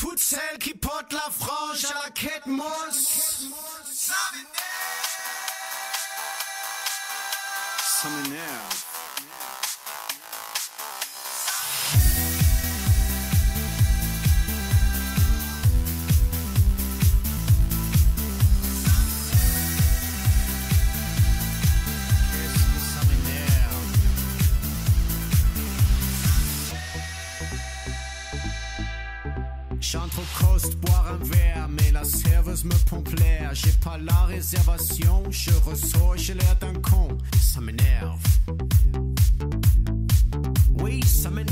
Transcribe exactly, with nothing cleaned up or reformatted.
toutes celles qui portent la frange à la quête mousse. Ça m'énerve. Ça m'énerve. J'entre au coast boire un verre, mais la serveuse me pompe l'air. J'ai pas la réservation, je ressors, j'ai l'air d'un con. Ça m'énerve. Oui, ça m'énerve.